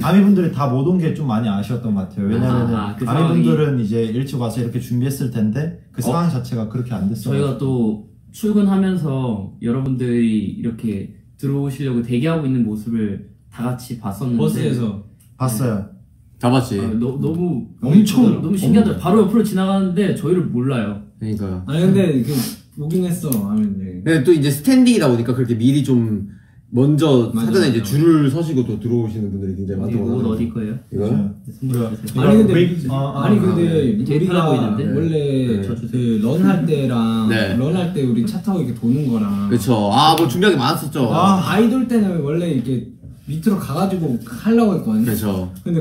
아미분들이 다 못 온 게 좀 많이 아쉬웠던 것 같아요. 왜냐면은 그 아미분들은 이제 일찍 와서 이렇게 준비했을 텐데 그 상황 자체가 그렇게 안 됐어요. 저희가 또 출근하면서 여러분들이 이렇게 들어오시려고 대기하고 있는 모습을 다 같이 봤었는데 버스에서 봤어요. 다 봤지. 너무 엄청 너무 신기하더라고요. 바로 옆으로 지나가는데 저희를 몰라요. 그러니까. 아니 근데 오긴 했어 아미들. 근데 또 이제 스탠딩이다 보니까 그렇게 미리 좀 먼저 사전에 이제 줄을 서시고 또 들어오시는 분들이 굉장히 많더라고요. 옷 어디 거예요? 이거요? 아니 근데 우리가 원래 그 런할 때랑 런할 때 우리 차 타고 이렇게 도는 거랑 그쵸. 아 뭐 준비한 게 많았었죠. 아이돌 때는 원래 이렇게 밑으로 가가지고 하려고 했거든요. 그쵸. 근데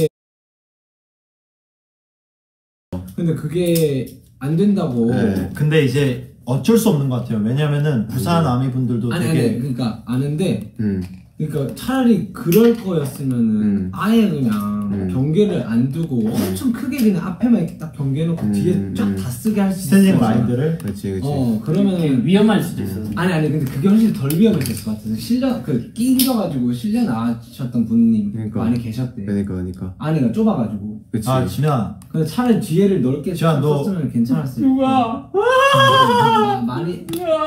그게 안 된다고. 네. 근데 이제 어쩔 수 없는 것 같아요. 왜냐면은 부산 아미분들도 되게 그러니까 아는데 그러니까 차라리 그럴 거였으면은 아예 그냥 경계를 안 두고 엄청 크게 그냥 앞에만 이렇게 딱 경계해놓고 뒤에 쫙 다 쓰게 할 수 있어. 스탠딩 라인들을. 그렇지. 그러면은 위험할 수도 있어. 아니 근데 그게 훨씬 덜 위험했을 것 같아서 끼겨가지고 실려 나가셨던 분이 많이 계셨대. 그러니까. 안에가 좁아가지고. 그치. 아 진아. 근데 차라리 뒤에를 넓게 썼으면 괜찮았을 거. 누가? 많이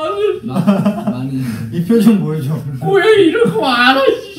이 표정 보여줘. 왜 이러고 말아?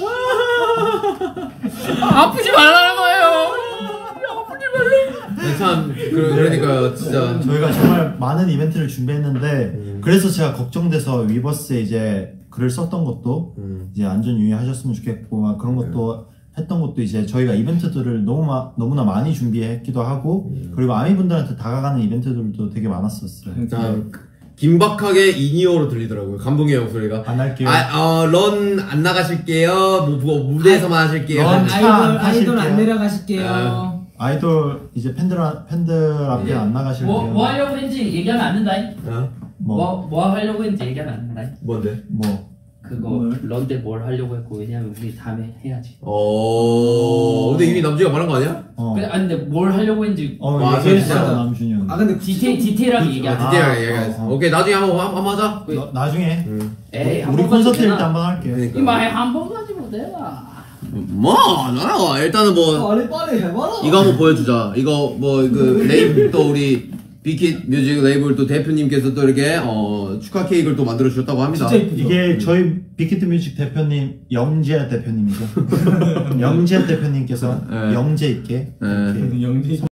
아프지 말라는 거예요. 아프지 말라. 참 그러니까 진짜 저희가 정말 많은 이벤트를 준비했는데 그래서 제가 걱정돼서 위버스에 이제 글을 썼던 것도 이제 안전 유의하셨으면 좋겠고 막 그런 것도 했던 것도 이제 저희가 이벤트들을 너무나 많이 준비했기도 하고 그리고 아미분들한테 다가가는 이벤트들도 되게 많았었어요. 긴박하게 인이어로 들리더라고요. 감동의 목소리가. 안 할게요. 런 안 나가실게요. 무대에서만 하실게요. 아이돌 안 내려가실게요. 아이돌 이제 팬들 앞에 안 나가실게요. 뭐 하려고 했는지 얘기하면 안 된다. 뭐 하려고 했는지 얘기하면 안 된다. 뭔데? 그거 런 때 뭘 하려고 했고 왜냐면 우리 다음에 해야지. 근데 이미 남주가 말한 거 아니야? 근데 뭘 하려고 했는지 맞아 남준이 형. 근데 디테일하게 얘기하자. 디테일하게 얘기하자. 오케이 나중에 한번 하자. 나중에. 에이 우리 콘서트 때 한번 할게요. 그러니까. 이마에 한 번 가지고 내가. 일단은 빨리 해봐라. 이거 한번 보여주자. 이거 그 레이블 또 우리 빅히트 뮤직 레이블 또 대표님께서 또 이렇게 축하 케이크를 또 만들어 주셨다고 합니다. 진짜 이쁘죠? 이게 저희 빅히트 뮤직 대표님 영재 대표님이죠. 영재 대표님께서 영재 있게. 영재